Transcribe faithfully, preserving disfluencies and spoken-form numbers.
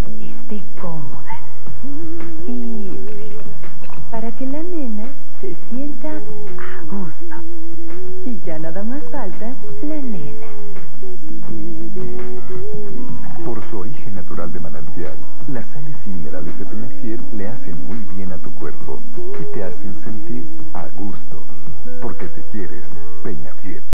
esté cómoda. Y para que la nena se sienta a gusto. Y ya nada más falta la nena. Por su origen natural de manantial, las sales y minerales de Peñafiel le hacen muy bien a tu cuerpo y te hacen sentir